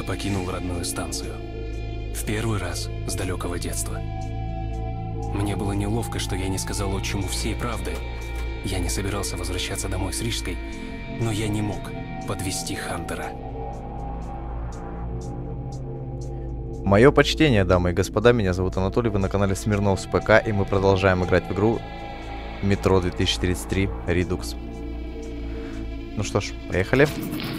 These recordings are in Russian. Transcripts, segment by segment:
покинул родную станцию. В первый раз с далекого детства. Мне было неловко, что я не сказал отчиму всей правды. Я не собирался возвращаться домой с Рижской, но я не мог подвести Хантера. Мое почтение, дамы и господа, меня зовут Анатолий, вы на канале Смирнов с ПК, и мы продолжаем играть в игру Метро 2033 Redux. Ну что ж, поехали.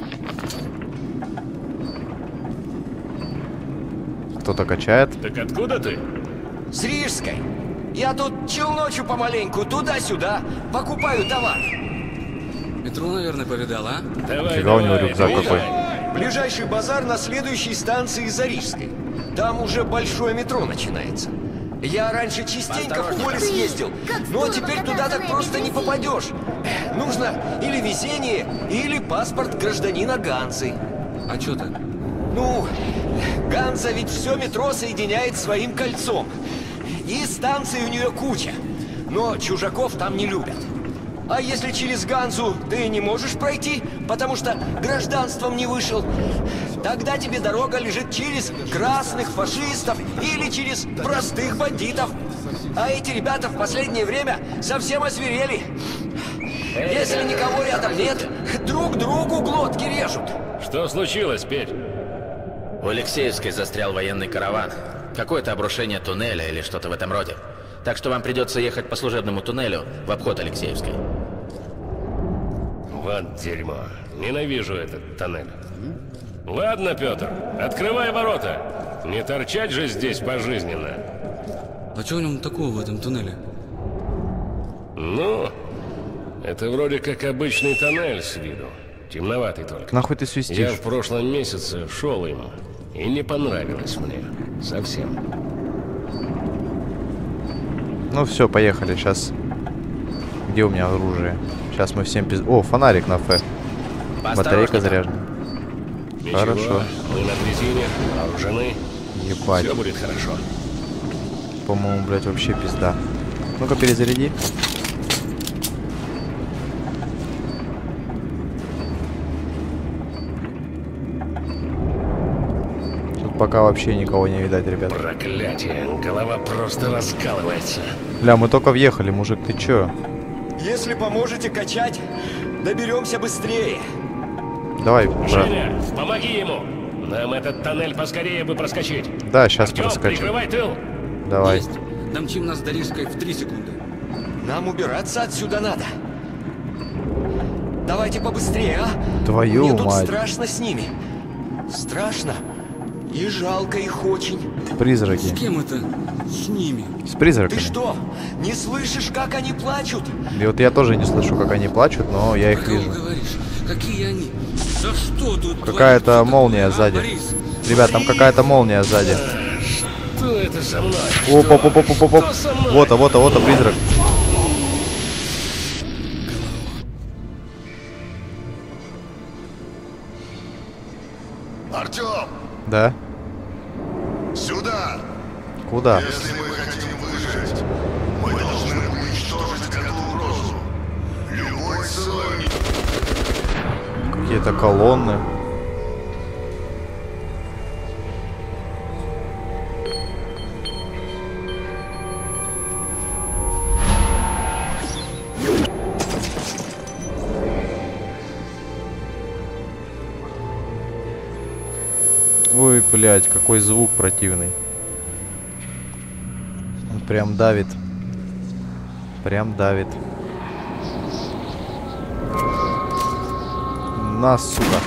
Кто-то качает. Так откуда ты? С Рижской. Я тут челночу помаленьку, туда-сюда, покупаю товар. Метро, наверное, повидал, а? Давай, Фига у него рюкзак какой. Ближайший базар на следующей станции за Рижской. Там уже большое метро начинается. Я раньше частенько в поле съездил, но теперь туда так просто не попадешь. Нужно или везение, или паспорт гражданина Ганзы. А чё так? Ну, Ганза ведь все метро соединяет своим кольцом. И станций у нее куча. Но чужаков там не любят. А если через Ганзу ты не можешь пройти, потому что гражданством не вышел, тогда тебе дорога лежит через красных фашистов или через простых бандитов. А эти ребята в последнее время совсем озверели. Если никого рядом нет, друг другу глотки режут. Что случилось, Петь? У Алексеевской застрял военный караван. Какое-то обрушение туннеля или что-то в этом роде. Так что вам придется ехать по служебному туннелю в обход Алексеевской. Вот дерьмо. Ненавижу этот тоннель. Ладно, Петр, открывай ворота. Не торчать же здесь пожизненно. А чё в нем такого в этом туннеле? Ну, это вроде как обычный тоннель с виду. Темноватый только. Нахуй ты Я свистишь? в прошлом месяце шел им, и не понравилось мне. Совсем. Ну все, поехали, сейчас. Где у меня оружие? Сейчас мы всем пиз... О, фонарик на Ф. Батарейка заряжена. Ничего, Хорошо. мы на дрезине, вооружены. Ебать. Все будет хорошо. По-моему, блядь, вообще пизда. Ну-ка, перезаряди. Тут пока вообще никого не видать, ребят. Проклятие, голова просто раскалывается. Бля, мы только въехали, мужик, ты чё? Если поможете качать, доберемся быстрее. Давай, брат. Женя, помоги ему. Нам этот тоннель поскорее бы проскочить. Да, сейчас Артём, проскочим. прикрывай тыл. Давай. Есть. Домчим нас до Рижской в 3 секунды. Нам убираться отсюда надо. Давайте побыстрее, а? Твою Мне тут мать. страшно с ними. Страшно. И жалко их очень. Призраки. С кем это? С ними. С Ты призраками. что, не слышишь, как они плачут? И вот я тоже не слышу, как они плачут, но я их Про кого вижу. говоришь? Какие они? Да что тут? Какая-то творится молния такое, а, сзади. Борис? Ребят, там какая-то молния сзади. Что это со мной? Оп-оп-оп-оп-оп. Что со мной? Вот-то призрак. Артём, Да? сюда! Куда? Если мы хотим выжить, мы должны уничтожить эту угрозу. Любой ценой. Какие-то колонны. Ой, блядь, какой звук противный. Он прям давит. Прям давит. На, сука.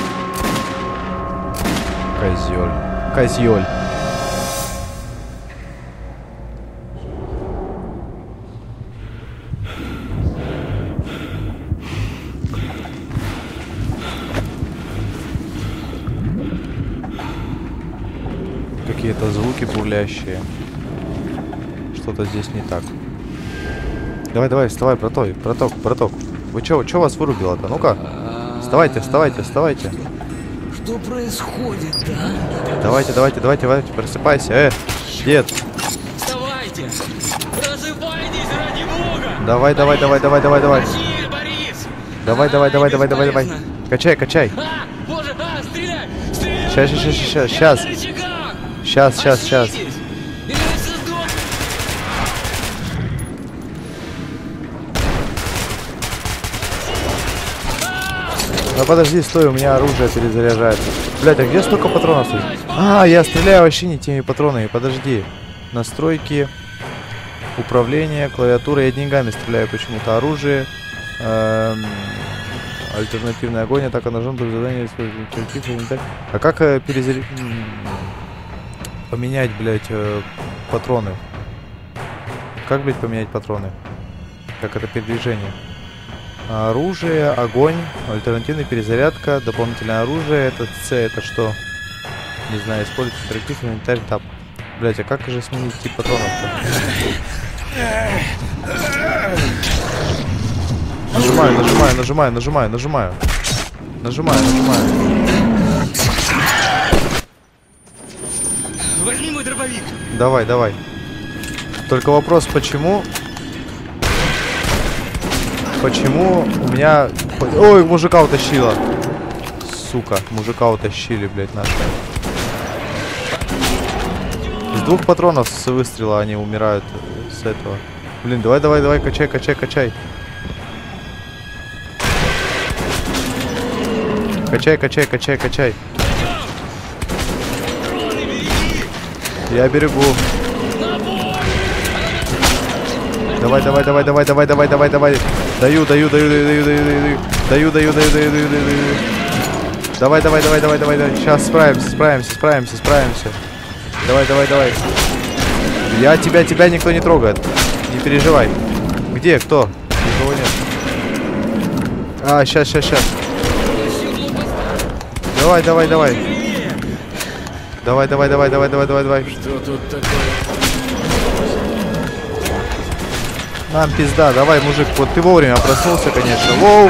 Козёль. Козёль. Какие-то звуки бурлящие. Что-то здесь не так. Давай, вставай, браток. Вы чё вас вырубило-то? Ну-ка. Вставайте. Что происходит, да? Давайте, просыпайся, дед. Вставайте! Просыпайтесь, ради бога! Давай. Россия, Борис! Давай. Бесполезно. Качай. Боже, стреляй! Сейчас. Сейчас. Ну подожди, стой, у меня оружие перезаряжается. Блять, а где столько патронов? А, я стреляю вообще не теми патронами, подожди. Настройки, управление, клавиатура. Я деньгами стреляю почему-то. Оружие. Альтернативный огонь, атака ножом, друг задание, а как поменять, блять, патроны? Как, блять, поменять патроны? Как это передвижение? Оружие, огонь, альтернативная перезарядка, дополнительное оружие, это С, это что? Не знаю, использовать интерактив, инвентарь, тап. Блять, а как же сменить тип патронов-то? Нажимаю. Возьми мой дробовик. Давай. Только вопрос, почему у меня... Ой, мужика утащила. Сука, мужика утащили, блядь, наши. С 2 патронов с выстрела они умирают с этого. Блин, давай, качай. Качай. Я берегу. Давай. Даю. Давай. Сейчас справимся. Давай. Тебя никто не трогает. Не переживай. Где? Кто? Никого нет. А, сейчас. Давай. Давай. Что тут такое? Нам пизда, давай, мужик, вот ты вовремя проснулся, конечно. Воу!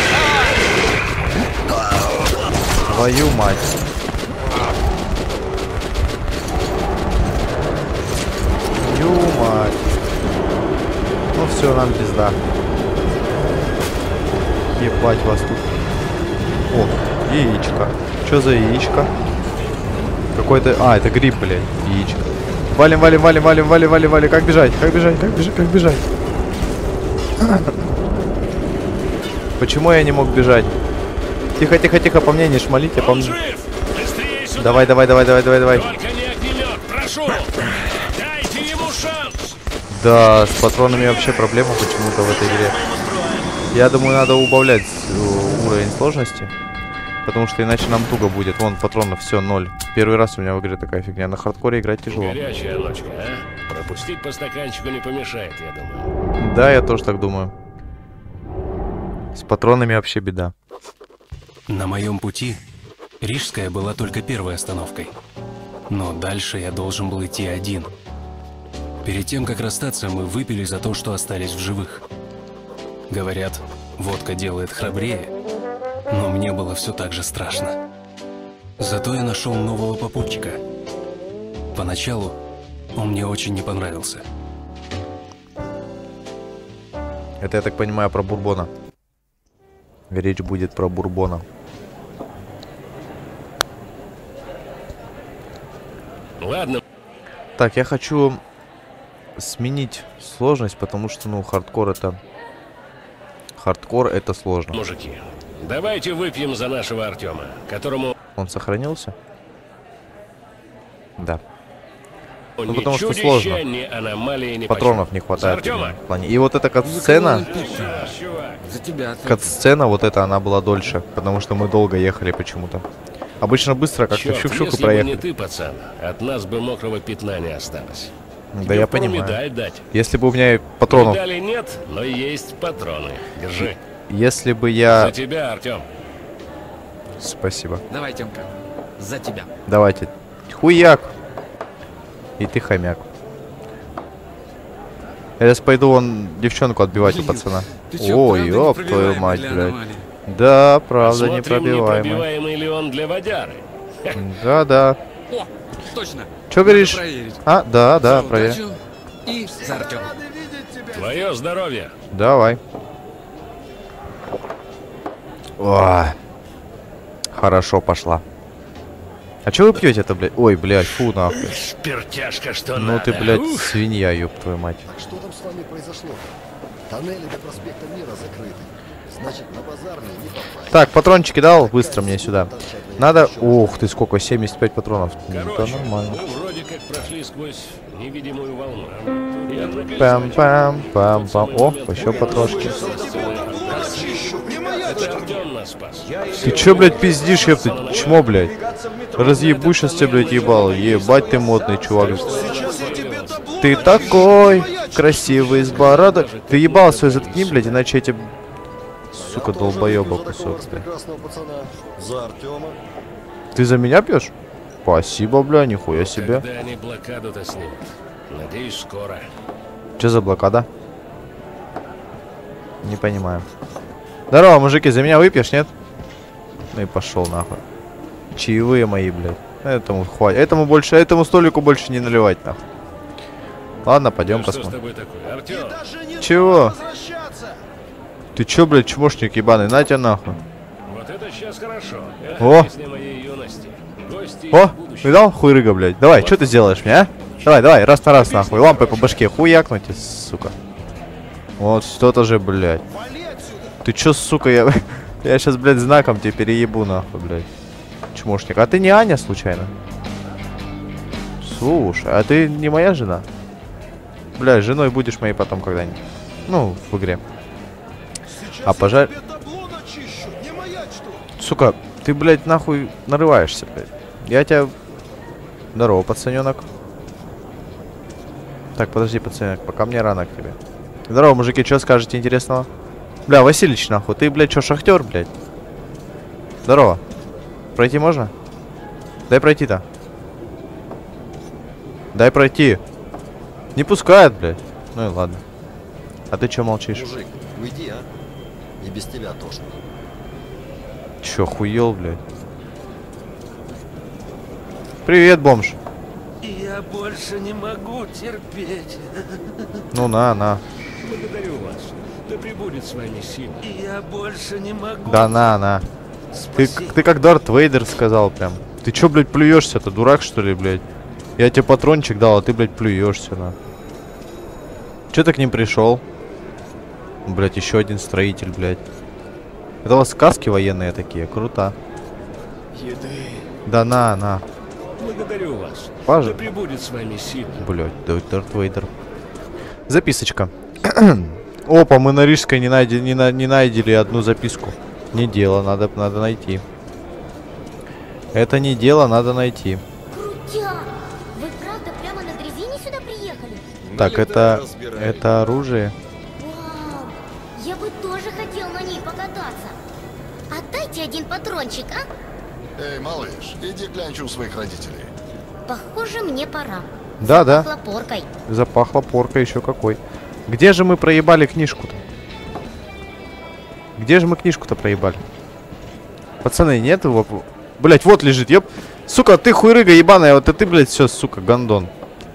Твою мать. Ну все, нам пизда. Ебать вас тут. О, яичко. Что за яичко? Какой-то... А, это гриб, блядь. Яичко. Валим. Как бежать? Почему я не мог бежать? Тихо, по мне не шмалите, по мне. Давай. Только не огнемет, прошу! Дайте ему шанс! Да, с патронами вообще проблема почему-то в этой игре. Я думаю, надо убавлять уровень сложности. Потому что иначе нам туго будет. Вон, патронов все, 0. Первый раз у меня в игре такая фигня. На хардкоре играть тяжело. Горячая ночка, а? Пропустить по стаканчику не помешает, я думаю. Да, я тоже так думаю. С патронами вообще беда. На моем пути Рижская была только первой остановкой. Но дальше я должен был идти один. Перед тем, как расстаться, мы выпили за то, что остались в живых. Говорят, водка делает храбрее. Но мне было все так же страшно. Зато я нашел нового попутчика. Поначалу он мне очень не понравился. Это, я так понимаю, про Бурбона. Речь будет про Бурбона. Ладно. Так, я хочу сменить сложность, потому что, ну, хардкор это сложно. Мужики, давайте выпьем за нашего Артема, которому... Он сохранился? Да. Ну, потому что чудище, сложно. ни аномалии, ни Патронов почем. не хватает. За Артема. В плане. И вот эта кат-сцена, За тебя. кат-сцена вот эта, она была дольше, потому что мы долго ехали почему-то. Обычно быстро как-то Черт, щук-щук и если бы проехали. не ты, пацан, от нас бы мокрого пятна не осталось. Да Тебе я впору понимаю. медаль дать. Если бы у меня патронов... Медали нет, но есть патроны. Держи. Если бы я... За тебя, Артем. Спасибо. Давай, Тёмка, за тебя. Давайте. Хуяк. И ты хомяк. Я сейчас пойду вон девчонку отбивать у пацана. Ты чё, Ой, правда ёб твою непробиваемый мать, для блядь. аномалий? Да, правда, Смотрим, непробиваемый. непробиваемый ли он для водяры. Да. О, точно. Чё Надо говоришь? проверить. А, да, За проверь. удачу и за Артёма. Твое здоровье. Давай. О, хорошо пошла. А чё вы пьете-то, блядь? Ой, блядь, фу, нахуй. Спиртяшка, что Ну надо. ты, блядь, Ух. свинья, ёб твою мать. Так что там с вами произошло? Тоннели до проспекта Мира закрыты. Значит, на базарный не попасть. Так, патрончики дал, быстро мне сюда. Надо... Ух ты, сколько, 75 патронов. Да Короче, нормально. мы вроде как прошли сквозь невидимую волну. Я наконец Пам-пам-пам-пам. О, еще патрончики. Это Артем нас спас. Ты чё, блядь, пиздишь, ёпты? Чмо, блядь? Разъебу сейчас тебя, блядь, ебал. Ебать ты модный, чувак. Ты такой красивый, с бородой. Ты ебал свой, заткни, блядь, иначе я тебе... Сука, долбоеба кусок, блядь. Прекрасного пацана. За Артема. Ты за меня пьешь? Спасибо, бля, нихуя себе. Когда они блокаду-то снимут? Надеюсь, скоро. Че за блокада? Не понимаю. Здорово, мужики, за меня выпьешь, нет? Ну и пошел нахуй. Чаевые мои, блядь. Этому хватит. Этому столику больше не наливать, нахуй. Ладно, пойдем Ну, что с посмотрим. тобой такое? Артем, Чего? Ты чё, блядь, чмошник ебаный? На тебя нахуй. вот это сейчас хорошо. О! Песня моей юности. Гости О, из будущего. видал, хуйрыга, блядь. Давай, что ты сделаешь мне, а? Давай, раз на раз, нахуй. Лампой по башке хуякнуть, сука. Вот что-то же, блядь. Ты чё, сука, я сейчас, блядь, знаком тебе переебу, нахуй, блядь. Чмошник. А ты не Аня, случайно? Слушай, а ты не моя жена? Блядь, женой будешь моей потом когда-нибудь. Ну, в игре. А пожар... Сука, ты, блядь, нахуй нарываешься, блядь. Я тебя... Здорово, пацаненок. Так, подожди, пацаненок, пока мне рано к тебе. Здорово, мужики, что скажете интересного? Бля, Василич, нахуй, ты, блядь, что, шахтер, блядь? Здорово. Пройти можно? Дай пройти-то. Дай пройти. Не пускает, блядь. Ну и ладно. А ты чё молчишь? Мужик, уйди, а? И без тебя тошно. Чё, хуел, блядь? Привет, бомж. Я больше не могу терпеть. Ну на. Благодарю вас. Да пребудет с вами сила. Я больше не могу. Да на. Ты как Дарт Вейдер сказал прям. Ты чё, блядь, плюешься-то, дурак, что ли, блядь? Я тебе патрончик дал, а ты, блядь, плюешься, на. Чё ты к ним пришел? Блядь, еще один строитель, блядь. Это у вас сказки военные такие, круто. Еды. Да на. Благодарю вас. Пажа. Да пребудет с вами сила. Блядь, Дарт Вейдер. Записочка. Опа, мы на Рижской не найдели одну записку. Не дело, надо найти. Это не дело, надо найти. Крутяк! Вы правда прямо на дрезине сюда приехали? Так, это оружие. Вау! Я бы тоже хотел на ней покататься. Отдайте один патрончик, а? Эй, малыш, иди глянь у своих родителей. Похоже, мне пора. Да. Пахло поркой. Запахло порка еще какой. Где же мы проебали книжку-то? Где же мы книжку-то проебали? Пацаны, нет его? Блять, вот лежит, ёп. Сука, ты хуйрыга ебаная, вот ты, блядь, все, сука, гандон.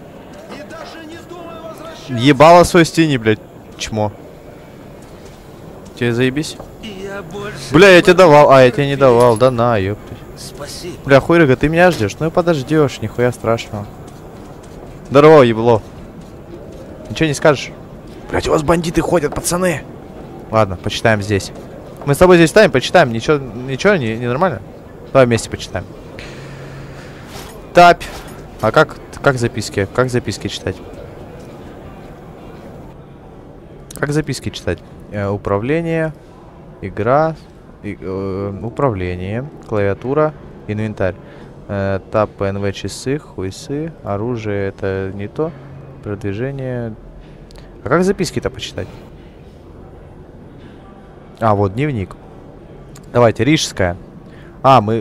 Ебало свой стени, блядь, чмо. Тебе заебись? Бля, я тебе давал, я тебе не давал, да на, ёпты. Спасибо. Бля, хуйрыга, ты меня ждешь? Ну и подождешь, нихуя страшного. Здорово, ебло. Ничего не скажешь? Блять, у вас бандиты ходят, пацаны. Ладно, почитаем здесь. Мы с тобой здесь ставим, почитаем. Ничего, не нормально? Давай вместе почитаем. Тапь. А как записки? Как записки читать? Как записки читать? Управление. Игра. Управление. Клавиатура. Инвентарь. Тап, ПНВ, часы, хуйсы. Оружие это не то. Продвижение. А как записки-то почитать? А, вот дневник. Давайте, Рижская. Ну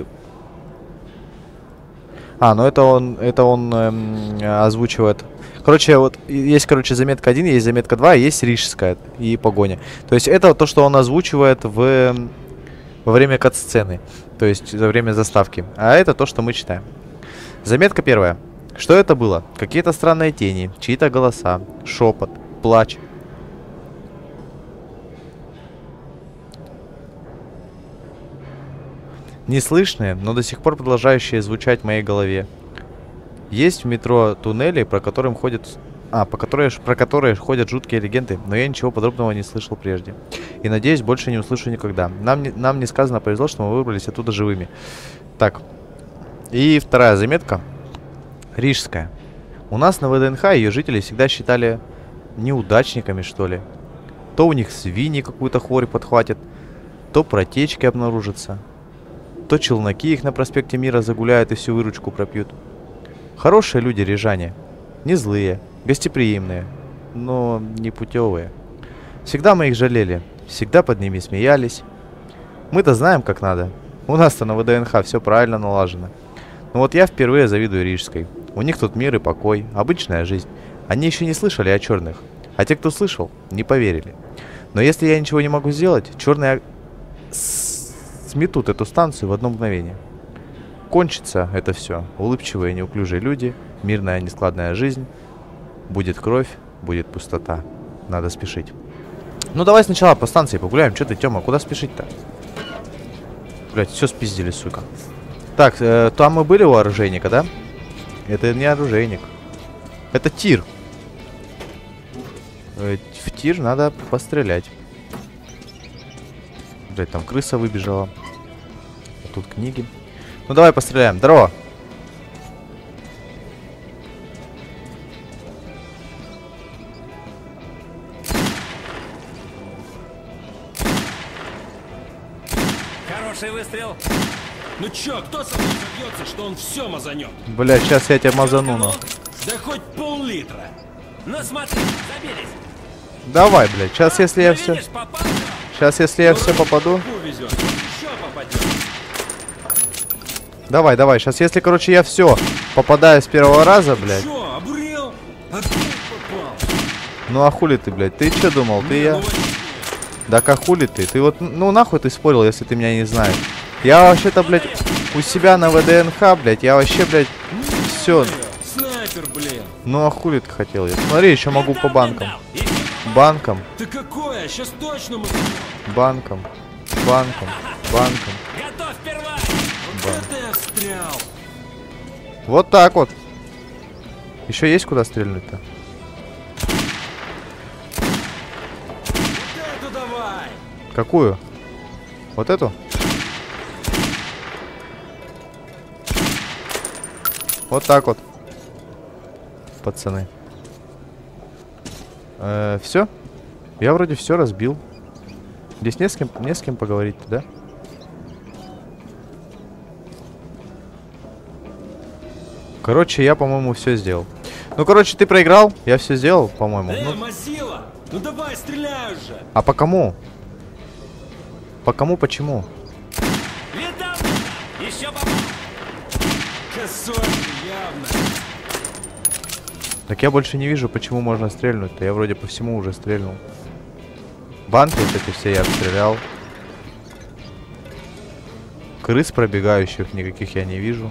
это он озвучивает. Короче, вот есть, заметка 1, есть заметка 2, есть Рижская и погоня. То есть это то, что он озвучивает во время кат-сцены. То есть во время заставки. А это то, что мы читаем. Заметка 1. Что это было? Какие-то странные тени, чьи-то голоса, шепот, плач. Неслышные, но до сих пор продолжающие звучать в моей голове. Есть в метро туннели, про которые ходят... про которые ходят жуткие легенды, но я ничего подробного не слышал прежде. И надеюсь, больше не услышу никогда. Нам несказанно повезло, что мы выбрались оттуда живыми. Так. И вторая заметка. Рижская. У нас на ВДНХ ее жители всегда считали неудачниками, что ли. То у них свиньи какую-то хворь подхватят, то протечки обнаружатся, то челноки их на проспекте Мира загуляют и всю выручку пропьют. Хорошие люди рижане. Не злые, гостеприимные, но не путевые. Всегда мы их жалели, всегда под ними смеялись. Мы-то знаем, как надо. У нас-то на ВДНХ все правильно налажено. Но вот я впервые завидую Рижской. У них тут мир и покой, обычная жизнь. Они еще не слышали о черных. А те, кто слышал, не поверили. Но если я ничего не могу сделать, черные сметут эту станцию в одно мгновение. Кончится это все. Улыбчивые, неуклюжие люди, мирная, нескладная жизнь. Будет кровь, будет пустота. Надо спешить. Ну давай сначала по станции погуляем. Че ты, Тёма, куда спешить-то? Блять, все спиздили, сука. Так, там мы были у оружейника, да? Это не оружейник. Это тир. В тир надо пострелять. Блять, там крыса выбежала. А тут книги. Ну давай постреляем. Здорово. Хороший выстрел. Ну чё, кто со мной забьется, что он все мазанет? Блять, сейчас я тебя мазану, но. Да хоть пол-литра. Ну смотри, забились. Давай, блядь. Сейчас, если я все... Сейчас, если я все попаду... Давай, давай. Сейчас, если, короче, я все попадаю с первого раза, блядь. Ну, а хули ты, блядь? Ты что думал? Ты я... Да как хули ты? Ты вот... Ну, нахуй ты спорил, если ты меня не знаешь. Я вообще-то, блядь, у себя на ВДНХ, блядь. Я вообще, блядь, все... Ну а хули ты хотел? Смотри, еще могу по банкам. Банкам. Ты какое? Сейчас точно мы... Банкам. Банкам. Банкам. Готов первая. Вот это я встрял. Вот так вот. Еще есть куда стрельнуть-то? Вот эту давай. Какую? Вот эту? Вот так вот. Пацаны. Все? Я вроде все разбил. Здесь не с кем поговорить, да? Короче, я, по-моему, все сделал. Ну, короче, ты проиграл, я все сделал, по-моему. Мазила! Ну давай, стреляй уже! А по кому? По кому, почему? Еще попал! Косой, явно! Так я больше не вижу, почему можно стрельнуть-то. Я вроде по всему уже стрельнул. Банки вот эти все я обстрелял. Крыс пробегающих никаких я не вижу.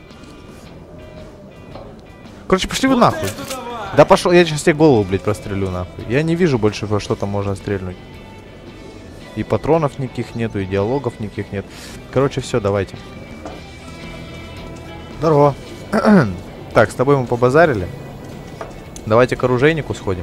Короче, пошли вы нахуй. Да пошел, я сейчас тебе голову, блядь, прострелю нахуй. Я не вижу больше, во что там можно стрельнуть. И патронов никаких нету, и диалогов никаких нет. Короче, все, давайте. Здорово. Так, с тобой мы побазарили. Давайте к оружейнику сходим.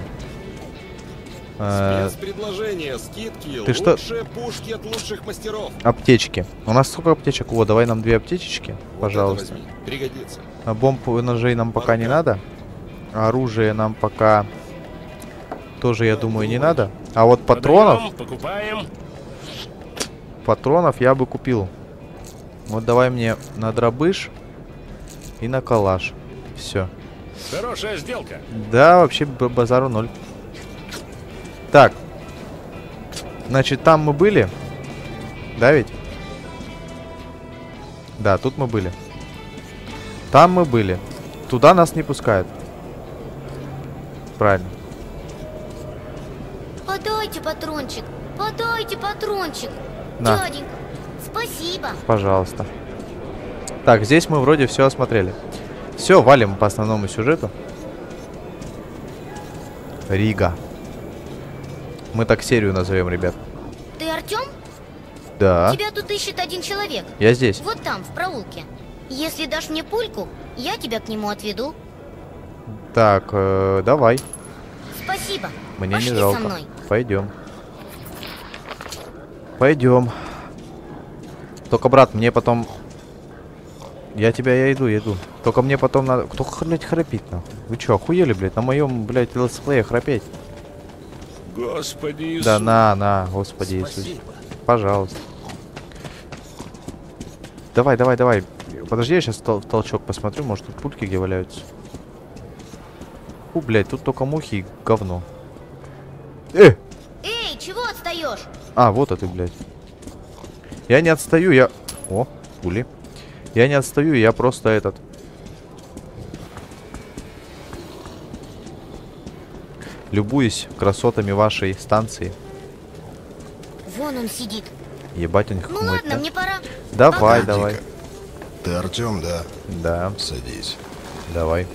Спецпредложение, скидки, ты лучшие что? Пушки от лучших мастеров. Аптечки. У нас сколько аптечек? О, давай нам 2 аптечечки, вот пожалуйста. Пригодится. А бомб и ножей нам пока не надо. Оружие нам пока тоже, я думаю, не надо. А вот патронов... Покупаем. Патронов я бы купил. Вот давай мне на дробыш и на калаш. Все. Хорошая сделка. Да, вообще базару 0. Так. Значит, там мы были. Да ведь? Да, тут мы были. Там мы были. Туда нас не пускают. Правильно. Подайте патрончик. Подайте патрончик. На. Дяденька, спасибо. Пожалуйста. Так, здесь мы вроде все осмотрели. Все, валим по основному сюжету. Рига. Мы так серию назовем, ребят. Ты Артём? Да. Тебя тут ищет один человек. Я здесь. Вот там, в проулке. Если дашь мне пульку, я тебя к нему отведу. Так, давай. Спасибо. Мне Пошли не жалко. со мной. Пойдем. Пойдем. Только, брат, мне потом... Я иду. Только мне потом надо... Кто, блядь, храпит, нахуй? Вы чё, охуели, блядь? На моем, блядь, летсплее храпеть? Господи Иисус. Да на, Господи Иисус. Пожалуйста. Давай. Подожди, я сейчас в толчок посмотрю, может тут пульки где валяются. Блядь, тут только мухи и говно. Эй, чего отстаешь? А, вот ты, блядь. Я не отстаю, я... О, пули. Я не отстаю, я просто этот... Любуюсь красотами вашей станции. Вон он сидит. Ебать, он Ну хмурит, ладно, да? мне пора. Давай, Погоди-ка. давай. Ты Артем, да? Да. Садись. Давай.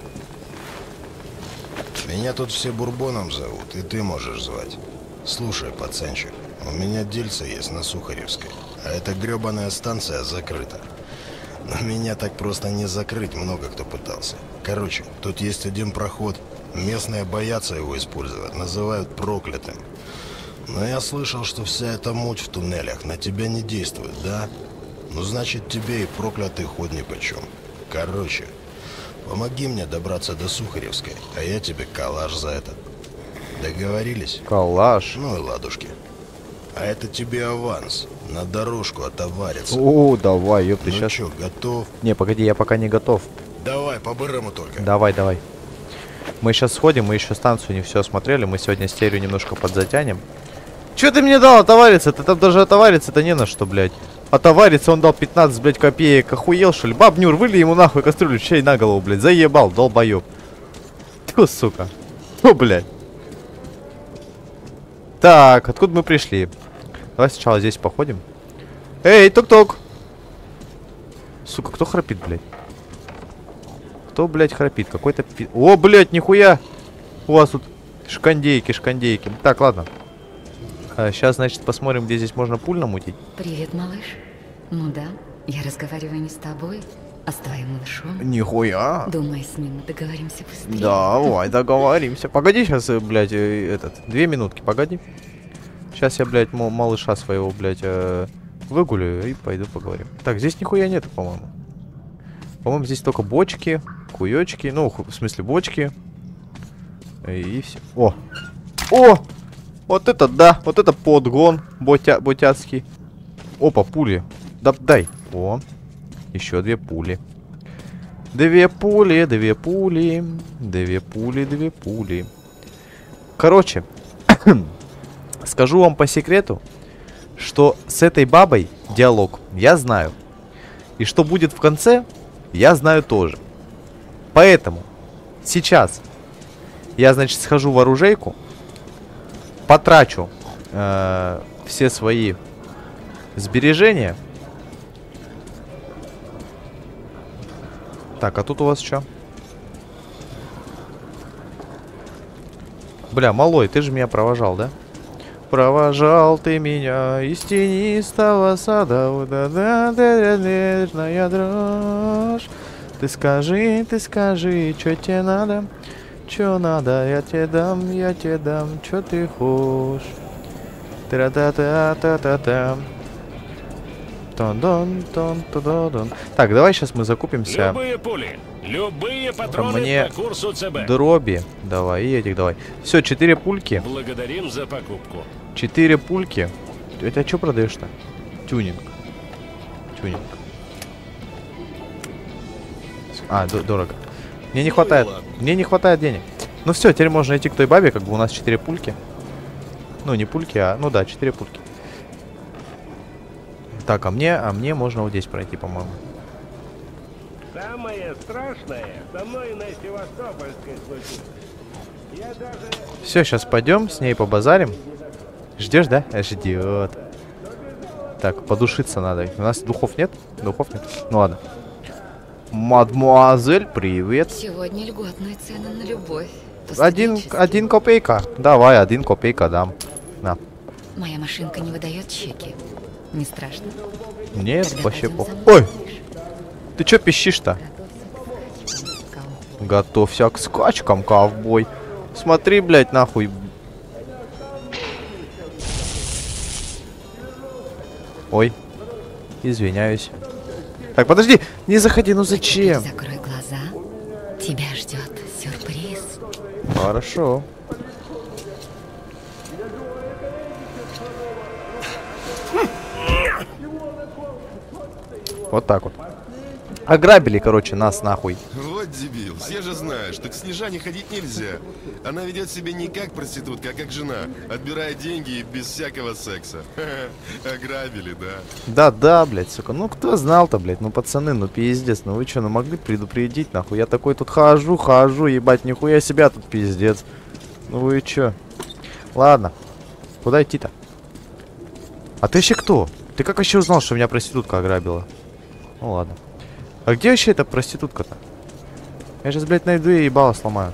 Меня тут все Бурбоном зовут, и ты можешь звать. Слушай, пацанчик, у меня дельце есть на Сухаревской, а эта гребаная станция закрыта. Но меня так просто не закрыть, много кто пытался. Короче, тут есть один проход. Местные боятся его использовать, называют проклятым. Но я слышал, что вся эта муть в туннелях на тебя не действует, да? Ну, значит, тебе и проклятый ход нипочем. Короче, помоги мне добраться до Сухаревской, а я тебе калаш за это. Договорились? Калаш. Ну и ладушки. А это тебе аванс. На дорожку отовариться. О, давай, ёпты, Ну сейчас... чё, готов? Не, погоди, я пока не готов. Давай, по-бырому только. Давай. Мы сейчас сходим, мы еще станцию не все осмотрели. Мы сегодня стерео немножко подзатянем. Че ты мне дал отовариться? Ты там даже отовариться-то не на что, блядь. Отовариться он дал 15, блядь, копеек. Охуел, что ли? Бабнюр, выли ему нахуй кастрюлю чай на голову, блядь. Заебал, долбоёб. Тьфу, сука. О, блядь. Так, откуда мы пришли? Давай сначала здесь походим. Эй, тук-тук. Сука, кто храпит, блядь? Кто, блядь, храпит? Какой-то пи... О, блядь, нихуя! У вас тут шкандейки. Так, ладно. Сейчас, значит, посмотрим, где здесь можно пуль намутить. Привет, малыш. Ну да, я разговариваю не с тобой, а с твоим малышом. Нихуя. Думаю, с ним мы договоримся быстрее. Давай, договоримся. Погоди сейчас, блядь, 2 минутки, погоди. Сейчас я, блядь, малыша своего, блядь, выгуляю и пойду поговорим. Так, здесь нихуя нету, по-моему. По-моему, здесь только бочки, куёчки. Ну, в смысле, бочки. И все. О! Вот это да! Вот это подгон ботяцкий. Опа, пули. Да, дай. О, еще 2 пули. 2 пули. Короче, скажу вам по секрету, что с этой бабой диалог я знаю. И что будет в конце, я знаю тоже. Поэтому сейчас я, значит, схожу в оружейку, потрачу все свои сбережения. Так, а тут у вас что? Бля, малой, ты же меня провожал, да? Провожал ты меня из тенистого сада, нежная дрожь. Ты скажи, что тебе надо? Что надо, я тебе дам, что ты хочешь. Тра-та-та-та-та-та. Так, давай сейчас мы закупимся. Любые пули, любые патроны мне по курсу ЦБ. Дроби. Давай, и этих давай. Все, 4 пульки. Благодарим за покупку. 4 пульки. Это что продаешь-то? Тюнинг. А, дорого. Мне не хватает. Мне не хватает денег. Ну все, теперь можно идти к той бабе, как бы у нас 4 пульки. Ну, не пульки, а... Ну да, 4 пульки. Так, а мне можно вот здесь пройти, по-моему. Самое страшное со мной на Севастопольской случилось. Я даже... Все, сейчас пойдем с ней побазарим. Ждешь, да? Ждет. Так, подушиться надо. У нас духов нет? Духов нет. Ну ладно. Мадмуазель, привет. Сегодня льготные цены на любовь. 1 копейка. Давай, 1 копейка дам. На. Моя машинка не выдает чеки. Не страшно? Нет, Тогда вообще пойдем пох... за мной. Ой! Ты чё пищишь-то? Готовься к скачкам, ковбой. Смотри, блядь, нахуй. Ой. Извиняюсь. Так, подожди! Не заходи, ну зачем? Закрой глаза. Тебя ждет сюрприз. Хорошо. Вот так вот. Ограбили, короче, нас нахуй. Вот дебил, все же знают, что к Снежане ходить нельзя. Она ведет себя не как проститутка, а как жена. Отбирает деньги и без всякого секса. Ограбили, да. Да, блядь, сука. Ну кто знал-то, блядь. Ну пацаны, ну пиздец. Ну вы что, ну могли предупредить, нахуй. Я такой тут хожу, ебать, нихуя себя тут пиздец. Ну вы чё? Ладно. Куда идти-то? А ты вообще кто? Ты как вообще узнал, что меня проститутка ограбила? Ну ладно. А где вообще эта проститутка-то? Я сейчас, блядь, найду и ебало сломаю.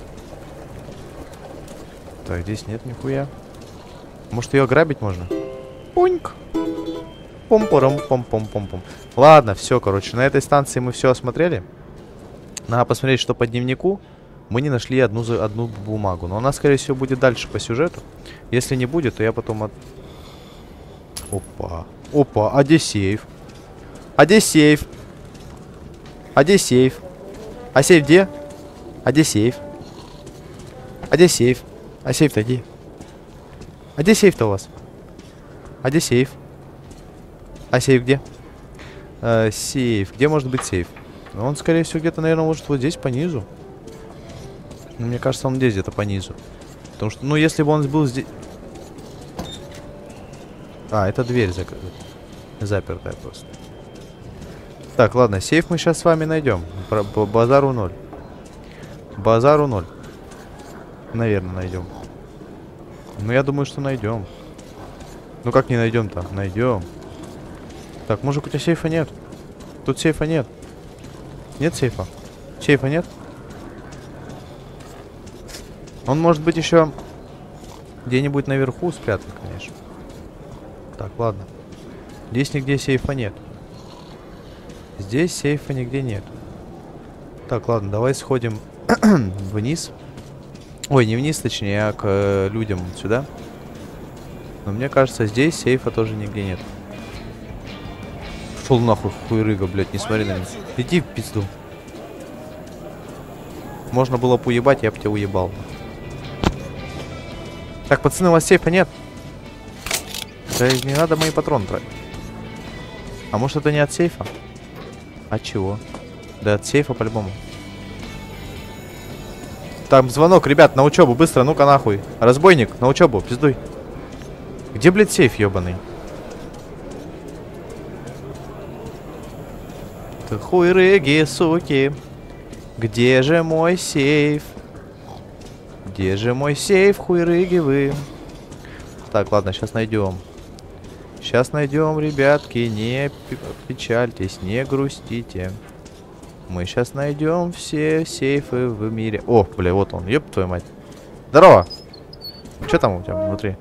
Так, здесь нет нихуя. Может, ее ограбить можно? Пуньк. Пом-пором-пом-пом-пом-пом. Ладно, все, короче, на этой станции мы все осмотрели. Надо посмотреть, что по дневнику. Мы не нашли одну бумагу. Но она, скорее всего, будет дальше по сюжету. Если не будет, то я потом Опа. Опа, а где сейф? А где сейф? А где сейф? А сейф где? А где сейф? А где сейф? А сейф-то где? А где сейф-то у вас? А где сейф? А сейф где? Сейф. Где может быть сейф? Ну, он, скорее всего, где-то, наверное, может вот здесь, по низу. Ну, мне кажется, он здесь где-то по низу. Потому что, ну, если бы он был здесь... А, это дверь закрыта. Запертая просто. Так, ладно, сейф мы сейчас с вами найдем. Базару 0. Базару 0. Наверное, найдем. Ну, я думаю, что найдем. Ну, как не найдем-то? Найдем. Так, мужик, у тебя сейфа нет? Тут сейфа нет. Нет сейфа? Сейфа нет? Он может быть еще где-нибудь наверху спрятан, конечно. Так, ладно. Здесь нигде сейфа нет. Здесь сейфа нигде нет. Так, ладно, давай сходим вниз. Ой, не вниз, точнее, а к людям сюда. Но мне кажется, здесь сейфа тоже нигде нет. Шел нахуй, хуйрыга, блядь, не смотри на меня. Иди в пизду. Можно было бы уебать, я бы тебя уебал. Так, пацаны, у вас сейфа нет? Да не надо мои патроны тратить. А может это не от сейфа? От чего? Да от сейфа по-любому. Там звонок, ребят, на учебу, быстро, ну-ка нахуй. Разбойник, на учебу, пиздуй. Где, блядь, сейф ебаный? Ты хуйрыги, суки. Где же мой сейф? Где же мой сейф, хуйрыги вы? Так, ладно, сейчас найдем. Сейчас найдем, ребятки, не печальтесь, не грустите. Мы сейчас найдем все сейфы в мире. О, бля, вот он, ёб твою мать. Здорово. Что там у тебя внутри?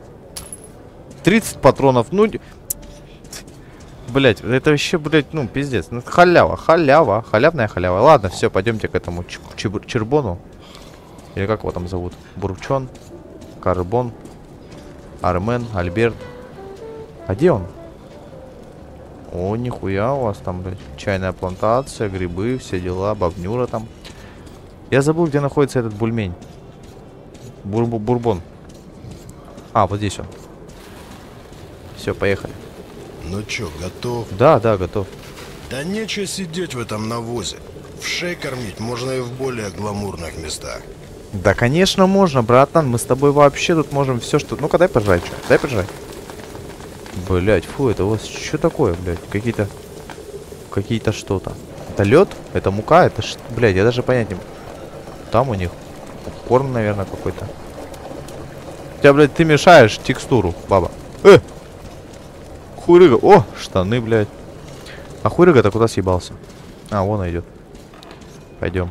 30 патронов, ну... Блять, это вообще, блять, ну, пиздец. Ну, халява, халявная халява. Ладно, все, пойдемте к этому Чербону. Или как его там зовут? Бурчон, Карбон, Армен, Альберт. А где он? О, нихуя у вас там, блядь. Чайная плантация, грибы, все дела, бабнюра там. Я забыл, где находится этот бульмень. Бурбон. А, вот здесь он. Все, поехали. Ну чё, готов? Да, готов. Да нечего сидеть в этом навозе. Вшей кормить можно и в более гламурных местах. Да, конечно, можно, братан. Мы с тобой вообще тут можем все, что... Ну-ка, дай пожрать, что? Дай пожрать. Блять, фу, это у вас что такое, блять? Какие-то что-то. Это лед? Это мука? Это что? Блять, я даже понять не могу. Там у них корм, наверное, какой-то. Тебя, блядь, ты мешаешь текстуру, баба. Хуйрыга. О, штаны, блядь. А хуйрыга-то куда съебался? А, вон идет. Пойдем.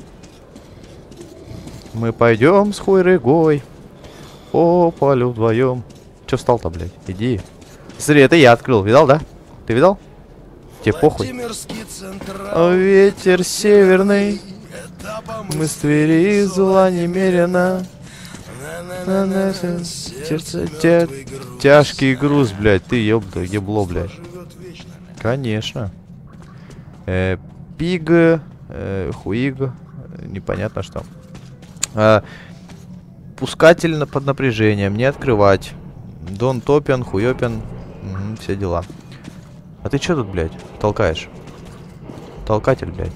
Мы пойдем с хуйрыгой. По полю вдвоем. Че встал-то, блядь? Иди. Смотри, это я открыл, видал, да? Ты видал? Тебе похуй. О, ветер северный, мы с Твери зла немерено. Сердце тяжкий груз, блядь, ты ебло, блядь. Конечно. Пиг, хуиг, непонятно что. Пускатель под напряжением, не открывать. Дон топен, хуёпен, все дела. А ты чё тут, блядь, толкаешь? Толкатель, блядь.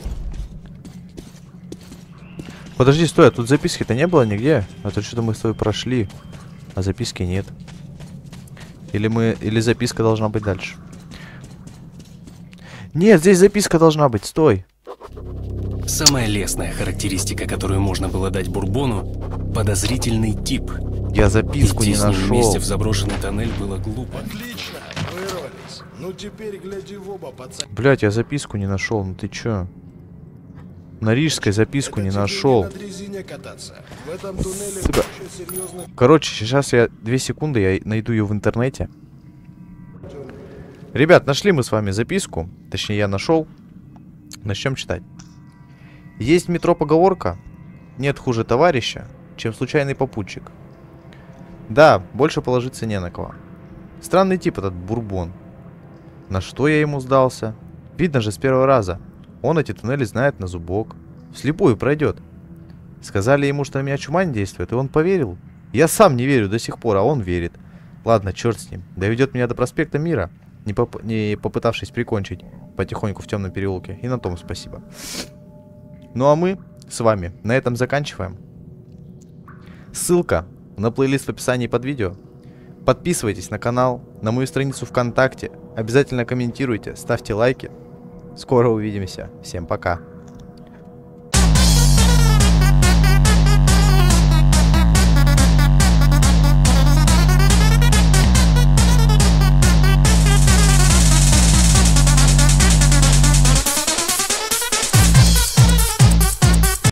Подожди, стой, а тут записки-то не было нигде? А то что-то мы с тобой прошли, а записки нет. Или записка должна быть дальше? Нет, здесь записка должна быть, стой. Самая лестная характеристика, которую можно было дать Бурбону — подозрительный тип. Я записку идти не с ним нашел. вместе в заброшенный тоннель было глупо. Отлично, вырвались. Ну теперь гляди в оба, пацан. Блять, я записку не нашел, ну ты чё? На Рижской записку не нашел. Сука. Короче, сейчас я 2 секунды, я найду ее в интернете. Ребят, нашли мы с вами записку. Точнее, я нашел. Начнем читать. Есть в метро поговорка: нет хуже товарища, чем случайный попутчик. Да, больше положиться не на кого. Странный тип этот Бурбон. На что я ему сдался? Видно же с первого раза. Он эти туннели знает на зубок. Вслепую пройдет. Сказали ему, что на меня чума не действует, и он поверил. Я сам не верю до сих пор, а он верит. Ладно, черт с ним. Доведет меня до проспекта Мира, не попытавшись прикончить потихоньку в темном переулке. И на том спасибо. Ну а мы с вами на этом заканчиваем. Ссылка на плейлист в описании под видео. Подписывайтесь на канал, на мою страницу ВКонтакте. Обязательно комментируйте, ставьте лайки. Скоро увидимся. Всем пока.